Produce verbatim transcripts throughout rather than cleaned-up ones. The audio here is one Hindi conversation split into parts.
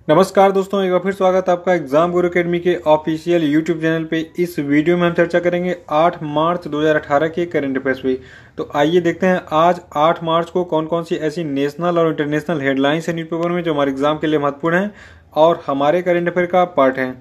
नमस्कार दोस्तों, एक बार फिर स्वागत है आपका एग्जाम गुरु अकेडमी के ऑफिशियल यूट्यूब चैनल पे। इस वीडियो में हम चर्चा करेंगे आठ मार्च दो हज़ार अठारह के करंट अफेयर्स पे। तो आइए देखते हैं आज आठ मार्च को कौन कौन सी ऐसी नेशनल और इंटरनेशनल हेडलाइंस है न्यूज़पेपर में जो हमारे एग्जाम के लिए महत्वपूर्ण है और हमारे करंट अफेयर का पार्ट है।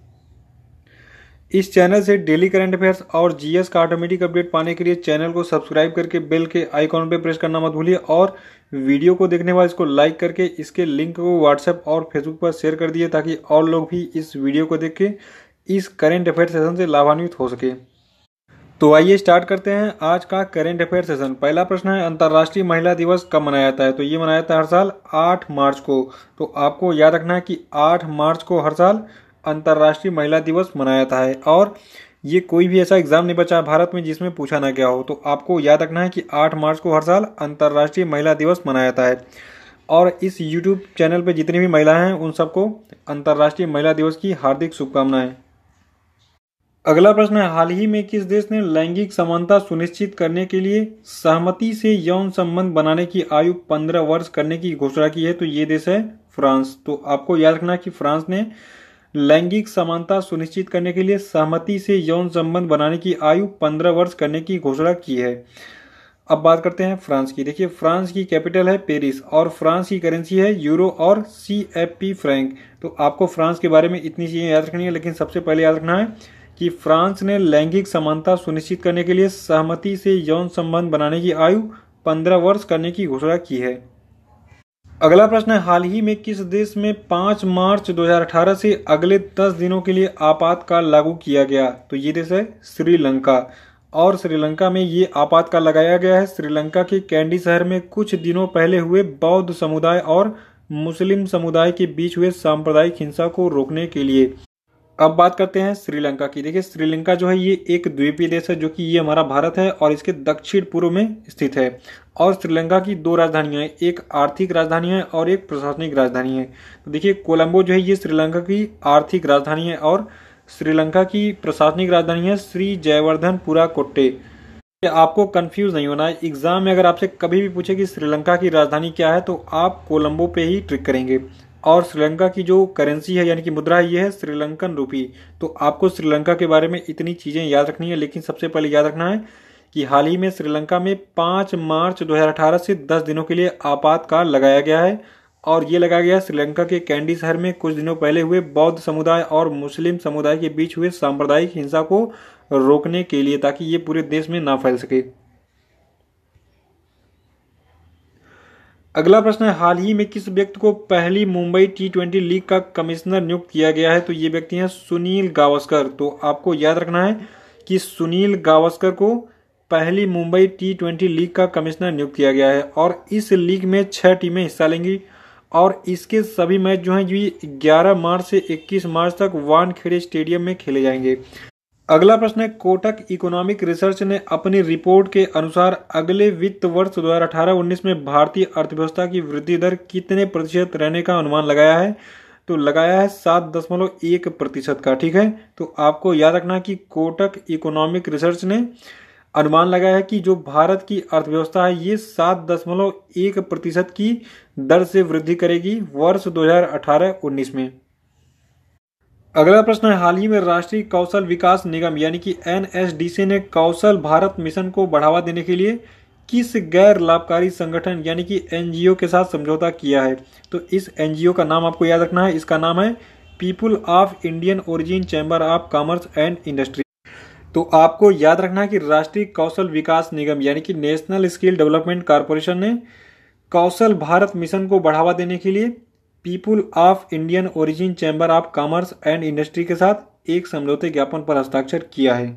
इस चैनल से डेली करंट अफेयर्स और जीएस का ऑटोमेटिक अपडेट पाने के लिए चैनल को सब्सक्राइब करके बेल के आइकॉन पे प्रेस करना मत भूलिए और वीडियो को देखने बाद इसको लाइक करके इसके लिंक को व्हाट्सएप और फेसबुक पर शेयर कर दिए ताकि और लोग भी इस वीडियो को देख के इस करंट अफेयर सेशन से लाभान्वित हो सके। तो आइए स्टार्ट करते हैं आज का करंट अफेयर सेशन। पहला प्रश्न है, अंतर्राष्ट्रीय महिला दिवस कब मनाया जाता है? तो ये मनाया जाता है हर साल आठ मार्च को। तो आपको याद रखना है कि आठ मार्च को हर साल अंतर्राष्ट्रीय महिला दिवस मनाया जाता है और ये कोई भी ऐसा एग्जाम नहीं बचा है भारत में जिसमें पूछा ना गया हो। तो आपको याद रखना है कि आठ मार्च को हर साल अंतर्राष्ट्रीय महिला दिवस मनाया जाता है और इस यूट्यूब चैनल पर जितनी भी महिलाएं हैं उन सबको अंतर्राष्ट्रीय महिला दिवस की हार्दिक शुभकामनाएं। अगला प्रश्न है, हाल ही में किस देश ने लैंगिक समानता सुनिश्चित करने के लिए सहमति से यौन संबंध बनाने की आयु पंद्रह वर्ष करने की घोषणा की है? तो ये देश है फ्रांस। तो आपको याद रखना है कि फ्रांस ने लैंगिक समानता सुनिश्चित करने के लिए सहमति से यौन संबंध बनाने की आयु पंद्रह वर्ष करने की घोषणा की है। अब बात करते हैं फ्रांस की। देखिए, फ्रांस की कैपिटल है पेरिस और फ्रांस की करेंसी है यूरो और सीएफपी फ्रैंक। तो आपको फ्रांस के बारे में इतनी चीजें याद रखनी है, लेकिन सबसे पहले याद रखना है कि फ्रांस ने लैंगिक समानता सुनिश्चित करने के लिए सहमति से यौन संबंध बनाने की आयु पंद्रह वर्ष करने की घोषणा की है। अगला प्रश्न है, हाल ही में किस देश में पाँच मार्च दो हज़ार अठारह से अगले दस दिनों के लिए आपातकाल लागू किया गया? तो ये देश है श्रीलंका और श्रीलंका में ये आपातकाल लगाया गया है श्रीलंका के कैंडी शहर में कुछ दिनों पहले हुए बौद्ध समुदाय और मुस्लिम समुदाय के बीच हुए सांप्रदायिक हिंसा को रोकने के लिए। अब बात करते हैं श्रीलंका की। देखिए, श्रीलंका जो है ये एक द्वीपीय देश है जो कि ये हमारा भारत है और इसके दक्षिण पूर्व में स्थित है और श्रीलंका की दो राजधानियां हैं, एक आर्थिक राजधानी है और एक प्रशासनिक राजधानी है। तो देखिए, कोलंबो जो है ये श्रीलंका की आर्थिक राजधानी है और श्रीलंका की प्रशासनिक राजधानी है श्री जयवर्धनपुरा कोट्टे। आपको कंफ्यूज नहीं होना है, एग्जाम में अगर आपसे कभी भी पूछे कि श्रीलंका की राजधानी क्या है तो आप कोलंबो पे ही ट्रिक करेंगे। और श्रीलंका की जो करेंसी है यानी कि मुद्रा है ये है श्रीलंकन रूपी। तो आपको श्रीलंका के बारे में इतनी चीजें याद रखनी है, लेकिन सबसे पहले याद रखना है कि हाल ही में श्रीलंका में पाँच मार्च दो हज़ार अठारह से दस दिनों के लिए आपातकाल लगाया गया है और ये लगाया गया श्रीलंका के कैंडी शहर में कुछ दिनों पहले हुए बौद्ध समुदाय और मुस्लिम समुदाय के बीच हुए सांप्रदायिक हिंसा को रोकने के लिए, ताकि ये पूरे देश में ना फैल सके। अगला प्रश्न है, हाल ही में किस व्यक्ति को पहली मुंबई टी ट्वेंटी लीग का कमिश्नर नियुक्त किया गया है? तो ये व्यक्ति हैं सुनील गावस्कर। तो आपको याद रखना है कि सुनील गावस्कर को पहली मुंबई टी ट्वेंटी लीग का कमिश्नर नियुक्त किया गया है और इस लीग में छह टीमें हिस्सा लेंगी और इसके सभी मैच जो हैं ये ग्यारह मार्च से इक्कीस मार्च तक वानखेड़े स्टेडियम में खेले जाएंगे। अगला प्रश्न है, कोटक इकोनॉमिक रिसर्च ने अपनी रिपोर्ट के अनुसार अगले वित्त वर्ष दो हज़ार अठारह उन्नीस में भारतीय अर्थव्यवस्था की वृद्धि दर कितने प्रतिशत रहने का अनुमान लगाया है? तो लगाया है सात दशमलव एक प्रतिशत का। ठीक है, तो आपको याद रखना कि कोटक इकोनॉमिक रिसर्च ने अनुमान लगाया है कि जो भारत की अर्थव्यवस्था है ये सात दशमलव एक प्रतिशत की दर से वृद्धि करेगी वर्ष दो हज़ार अठारह उन्नीस में। अगला प्रश्न है, हाल ही में राष्ट्रीय कौशल विकास निगम यानी कि एनएसडीसी ने कौशल भारत मिशन को बढ़ावा देने के लिए किस गैर लाभकारी संगठन यानी कि एनजीओ के साथ समझौता किया है? तो इस एनजीओ का नाम आपको याद रखना है, इसका नाम है people of Indian origin chamber of commerce and industry. तो आपको याद रखना है कि राष्ट्रीय कौशल विकास निगम यानी कि नेशनल स्किल डेवलपमेंट कॉर्पोरेशन ने कौशल भारत मिशन को बढ़ावा देने के लिए people of Indian origin chamber of commerce and industry के साथ एक समझौते ज्ञापन पर हस्ताक्षर किया है।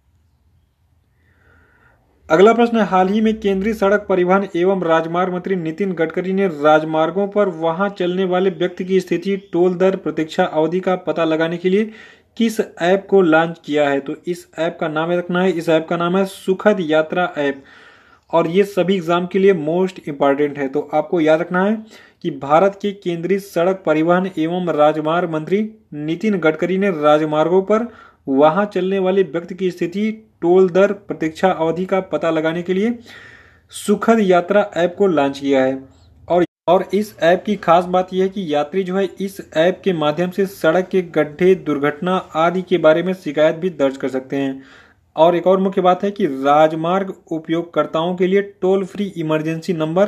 अगला प्रश्न है, हाल ही में केंद्रीय सड़क परिवहन एवं राजमार्ग मंत्री नितिन गडकरी ने राजमार्गों पर वहां चलने वाले व्यक्ति की स्थिति, टोल दर, प्रतीक्षा अवधि का पता लगाने के लिए किस ऐप को लॉन्च किया है? तो इस ऐप का नाम रखना है, इस ऐप का नाम है सुखद यात्रा ऐप और ये सभी एग्जाम के लिए मोस्ट इंपॉर्टेंट है। तो आपको याद रखना है कि भारत के केंद्रीय सड़क परिवहन एवं राजमार्ग मंत्री नितिन गडकरी ने राजमार्गों पर वहां चलने वाले व्यक्ति की स्थिति, टोल दर, प्रतीक्षा अवधि का पता लगाने के लिए सुखद यात्रा ऐप को लॉन्च किया है और और इस ऐप की खास बात यह है कि यात्री जो है इस ऐप के माध्यम से सड़क के गड्ढे, दुर्घटना आदि के बारे में शिकायत भी दर्ज कर सकते हैं। और एक और मुख्य बात है कि राजमार्ग उपयोगकर्ताओं के लिए toll free emergency number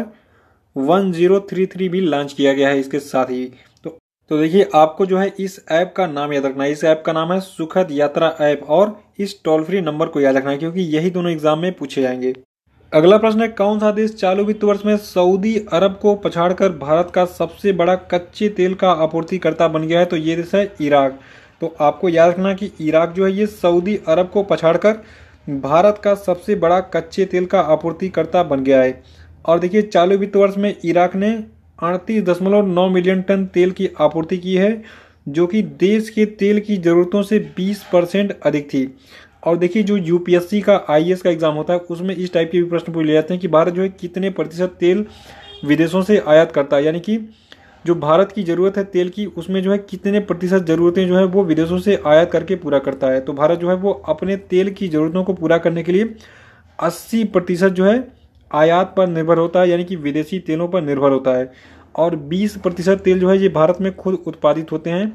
one zero three three भी लॉन्च किया गया है इसके साथ ही। तो तो देखिए, आपको जो है इस ऐप का नाम याद रखना है। इस ऐप का नाम है सुखद यात्रा ऐप, और इस टोल फ्री नंबर को याद रखना है क्योंकि यही दोनों एग्जाम में पूछे जाएंगे। अगला प्रश्न है, कौन सा देश चालू वित्त वर्ष में सऊदी अरब को पछाड़कर भारत का सबसे बड़ा कच्चे तेल का आपूर्तिकर्ता बन गया है? तो ये देश है इराक। तो आपको याद रखना कि इराक जो है ये सऊदी अरब को पछाड़कर भारत का सबसे बड़ा कच्चे तेल का आपूर्तिकर्ता बन गया है। और देखिए, चालू वित्त वर्ष में इराक ने अड़तीस दशमलव नौ मिलियन टन तेल की आपूर्ति की है, जो कि देश के तेल की ज़रूरतों से बीस परसेंट अधिक थी। और देखिए, जो यूपीएससी का आईएएस का एग्जाम होता है उसमें इस टाइप के भी प्रश्न पूछ लिए जाते हैं कि भारत जो है कितने प्रतिशत तेल विदेशों से आयात करता है, यानी कि जो भारत की ज़रूरत है तेल की उसमें जो है कितने प्रतिशत ज़रूरतें जो है वो विदेशों से आयात करके पूरा करता है। तो भारत जो है वो अपने तेल की ज़रूरतों को पूरा करने के लिए अस्सी प्रतिशत जो है आयात पर निर्भर होता है, यानी कि विदेशी तेलों पर निर्भर होता है। और बीस प्रतिशत तेल जो है ये भारत में खुद उत्पादित होते हैं।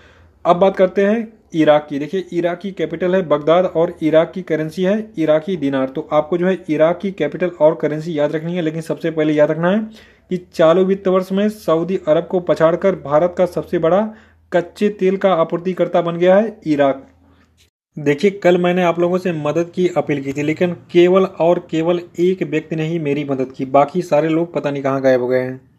अब बात करते हैं इराक की। देखिए, इराक की कैपिटल है बगदाद और इराक की करेंसी है इराकी दिनार। तो आपको जो है इराक की कैपिटल और करेंसी याद रखनी है, लेकिन सबसे पहले याद रखना है कि चालू वित्त वर्ष में सऊदी अरब को पछाड़कर भारत का सबसे बड़ा कच्चे तेल का आपूर्तिकर्ता बन गया है इराक। देखिए, कल मैंने आप लोगों से मदद की अपील की थी, लेकिन केवल और केवल एक व्यक्ति ने ही मेरी मदद की, बाकी सारे लोग पता नहीं कहाँ गायब हो गए हैं।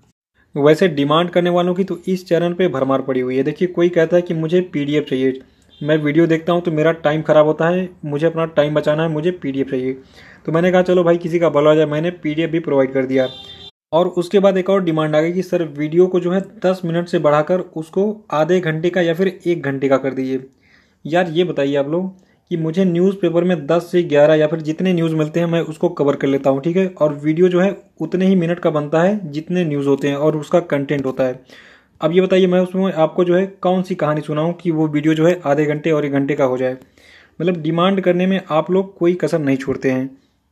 वैसे डिमांड करने वालों की तो इस चैनल पे भरमार पड़ी हुई है। देखिए, कोई कहता है कि मुझे पीडीएफ चाहिए, मैं वीडियो देखता हूँ तो मेरा टाइम ख़राब होता है, मुझे अपना टाइम बचाना है, मुझे पीडीएफ चाहिए। तो मैंने कहा चलो भाई किसी का भला हो जाए, मैंने पीडीएफ भी प्रोवाइड कर दिया। और उसके बाद एक और डिमांड आ गई कि सर वीडियो को जो है दस मिनट से बढ़ाकर उसको आधे घंटे का या फिर एक घंटे का कर दीजिए। यार ये बताइए आप लोग कि मुझे न्यूज़पेपर में दस से ग्यारह या फिर जितने न्यूज़ मिलते हैं मैं उसको कवर कर लेता हूँ, ठीक है। और वीडियो जो है उतने ही मिनट का बनता है जितने न्यूज़ होते हैं और उसका कंटेंट होता है। अब ये बताइए मैं उसमें आपको जो है कौन सी कहानी सुनाऊँ कि वो वीडियो जो है आधे घंटे और एक घंटे का हो जाए। मतलब डिमांड करने में आप लोग कोई कसर नहीं छोड़ते हैं।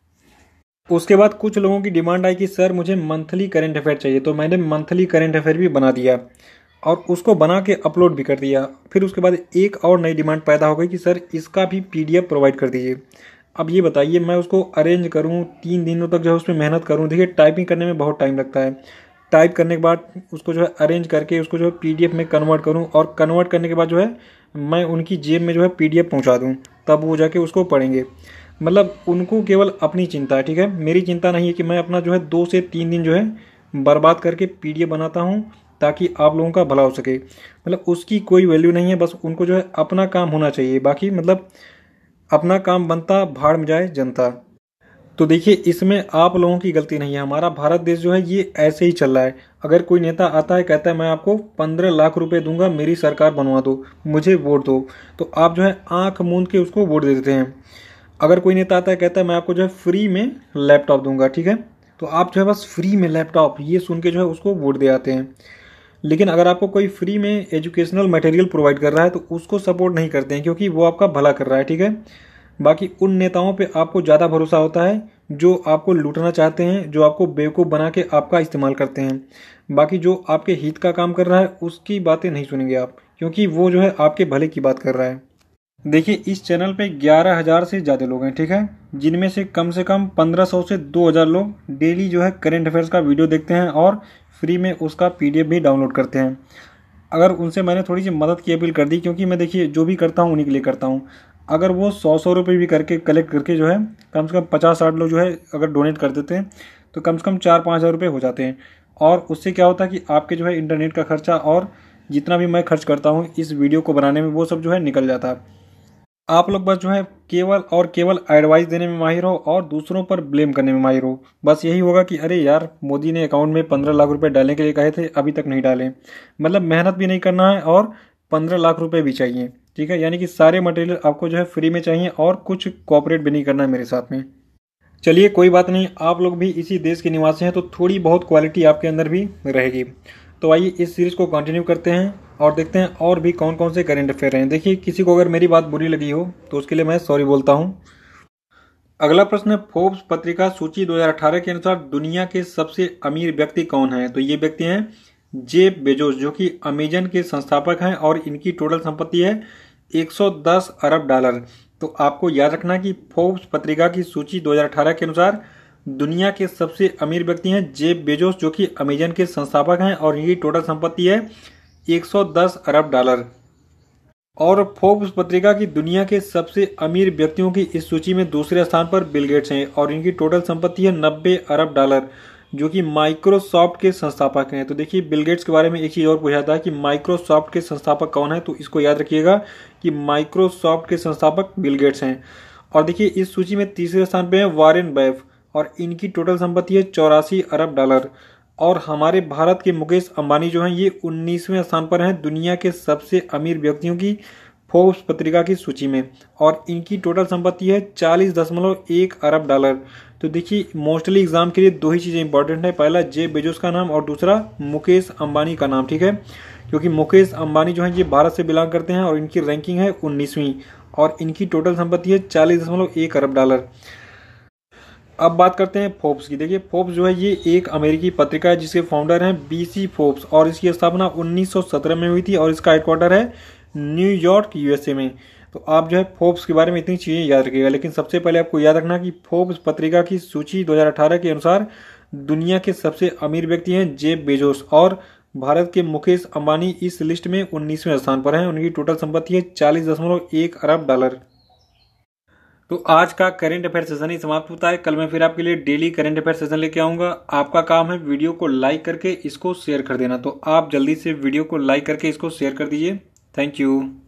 उसके बाद कुछ लोगों की डिमांड आई कि सर मुझे मंथली करेंट अफेयर चाहिए, तो मैंने मंथली करेंट अफेयर भी बना दिया और उसको बना के अपलोड भी कर दिया। फिर उसके बाद एक और नई डिमांड पैदा हो गई कि सर इसका भी पीडीएफ प्रोवाइड कर दीजिए। अब ये बताइए मैं उसको अरेंज करूँ, तीन दिनों तक जो है उसमें मेहनत करूँ। देखिए, टाइपिंग करने में बहुत टाइम लगता है। टाइप करने के बाद उसको जो है अरेंज करके उसको जो है पीडीएफ में कन्वर्ट करूँ, और कन्वर्ट करने के बाद जो है मैं उनकी जेब में जो है पीडीएफ पहुँचा दूँ, तब वो जाके उसको पढ़ेंगे। मतलब उनको केवल अपनी चिंता है, ठीक है। मेरी चिंता नहीं है कि मैं अपना जो है दो से तीन दिन जो है बर्बाद करके पीडीएफ बनाता हूँ ताकि आप लोगों का भला हो सके। मतलब उसकी कोई वैल्यू नहीं है, बस उनको जो है अपना काम होना चाहिए। बाकी मतलब अपना काम बनता भाड़ में जाए जनता। तो देखिए, इसमें आप लोगों की गलती नहीं है। हमारा भारत देश जो है ये ऐसे ही चल रहा है। अगर कोई नेता आता है कहता है मैं आपको पंद्रह लाख रुपए दूंगा, मेरी सरकार बनवा दो, मुझे वोट दो, तो आप जो है आंख मूंद के उसको वोट दे देते हैं। अगर कोई नेता आता है कहता है मैं आपको जो है फ्री में लैपटॉप दूंगा, ठीक है, तो आप जो है बस फ्री में लैपटॉप ये सुन के जो है उसको वोट दे आते हैं। लेकिन अगर आपको कोई फ्री में एजुकेशनल मटेरियल प्रोवाइड कर रहा है तो उसको सपोर्ट नहीं करते हैं, क्योंकि वो आपका भला कर रहा है, ठीक है। बाकी उन नेताओं पे आपको ज़्यादा भरोसा होता है जो आपको लूटना चाहते हैं, जो आपको बेवकूफ़ बना के आपका इस्तेमाल करते हैं। बाकी जो आपके हित का काम कर रहा है उसकी बातें नहीं सुनेंगे आप, क्योंकि वो जो है आपके भले की बात कर रहा है। देखिए, इस चैनल पे ग्यारह हज़ार से ज़्यादा लोग हैं, ठीक है, जिनमें से कम से कम पंद्रह सौ से दो हज़ार लोग डेली जो है करेंट अफेयर्स का वीडियो देखते हैं और फ्री में उसका पीडीएफ भी डाउनलोड करते हैं। अगर उनसे मैंने थोड़ी सी मदद की अपील कर दी, क्योंकि मैं देखिए जो भी करता हूँ उन्हीं के लिए करता हूँ। अगर वो सौ सौ रुपये भी करके कलेक्ट करके जो है कम से कम पचास साठ लोग जो है अगर डोनेट कर देते हैं तो कम से कम चार पाँच हज़ार रुपये हो जाते हैं। और उससे क्या होता है कि आपके जो है इंटरनेट का खर्चा और जितना भी मैं खर्च करता हूँ इस वीडियो को बनाने में वो सब जो है निकल जाता है। आप लोग बस जो है केवल और केवल एडवाइस देने में माहिर हो और दूसरों पर ब्लेम करने में माहिर हो। बस यही होगा कि अरे यार मोदी ने अकाउंट में पंद्रह लाख रुपए डालने के लिए कहे थे, अभी तक नहीं डाले। मतलब मेहनत भी नहीं करना है और पंद्रह लाख रुपए भी चाहिए, ठीक है। यानी कि सारे मटेरियल आपको जो है फ्री में चाहिए और कुछ कोऑपरेट भी नहीं करना है मेरे साथ में। चलिए कोई बात नहीं, आप लोग भी इसी देश के निवासी हैं तो थोड़ी बहुत क्वालिटी आपके अंदर भी रहेगी। तो आइए इस सीरीज़ को कंटिन्यू करते हैं और देखते हैं और भी कौन कौन से करेंट अफेयर हैं। देखिए, किसी को अगर मेरी बात बुरी लगी हो तो उसके लिए मैं सॉरी बोलता हूँ। अगला प्रश्न है, फोर्ब्स पत्रिका सूची दो हज़ार अठारह के अनुसार दुनिया के सबसे अमीर व्यक्ति कौन है? तो ये व्यक्ति हैं जेफ बेजोस, जो कि अमेजन के संस्थापक हैं और इनकी टोटल संपत्ति है एक सौ दस अरब डॉलर। तो आपको याद रखना कि फोर्ब्स पत्रिका की सूची दो हज़ार अठारह के अनुसार दुनिया के सबसे अमीर व्यक्ति हैं जेफ बेजोस, जो कि अमेजन के संस्थापक हैं और इनकी टोटल संपत्ति है एक सौ दस अरब डॉलर। और फोर्ब्स पत्रिका की दुनिया के सबसे अमीर व्यक्तियों की इस सूची में दूसरे स्थान पर बिल गेट्स हैं और इनकी टोटल संपत्ति है नब्बे अरब डॉलर, जो कि माइक्रोसॉफ्ट के संस्थापक हैं। तो देखिए, बिल गेट्स के बारे में एक चीज और पूछा था कि माइक्रोसॉफ्ट के संस्थापक कौन है, तो इसको याद रखिएगा कि माइक्रोसॉफ्ट के संस्थापक बिल गेट्स हैं। और देखिए, इस सूची में तीसरे स्थान पे है वॉरेन बफेट और इनकी टोटल संपत्ति है चौरासी अरब डॉलर। और हमारे भारत के मुकेश अंबानी जो हैं ये उन्नीसवें स्थान पर हैं दुनिया के सबसे अमीर व्यक्तियों की फोर्ब्स पत्रिका की सूची में और इनकी टोटल संपत्ति है चालीस दशमलव एक अरब डॉलर। तो देखिए, मोस्टली एग्जाम के लिए दो ही चीजें इंपॉर्टेंट है, पहला जेफ बेजोस का नाम और दूसरा मुकेश अंबानी का नाम, ठीक है, क्योंकि मुकेश अंबानी जो है ये भारत से बिलोंग करते हैं और इनकी रैंकिंग है उन्नीसवीं और इनकी टोटल संपत्ति है चालीस दशमलव एक अरब डॉलर। अब बात करते हैं फोर्ब्स की। देखिए, फोर्ब्स जो है ये एक अमेरिकी पत्रिका है जिसके फाउंडर हैं बीसी फोर्ब्स और इसकी स्थापना उन्नीस सौ सत्रह में हुई थी और इसका हेडक्वार्टर है न्यूयॉर्क यूएसए में। तो आप जो है फोर्ब्स के बारे में इतनी चीजें याद रखिएगा, लेकिन सबसे पहले आपको याद रखना कि फोर्ब्स पत्रिका की सूची दो हज़ार अठारह के अनुसार दुनिया के सबसे अमीर व्यक्ति हैं जेफ बेजोस और भारत के मुकेश अंबानी इस लिस्ट में उन्नीसवें स्थान पर हैं। उनकी टोटल संपत्ति है चालीस दशमलव एक अरब डॉलर। तो आज का करंट अफेयर सेशन ही समाप्त होता है। कल मैं फिर आपके लिए डेली करंट अफेयर सेशन लेके आऊंगा। आपका काम है वीडियो को लाइक करके इसको शेयर कर देना, तो आप जल्दी से वीडियो को लाइक करके इसको शेयर कर दीजिए। Thank you.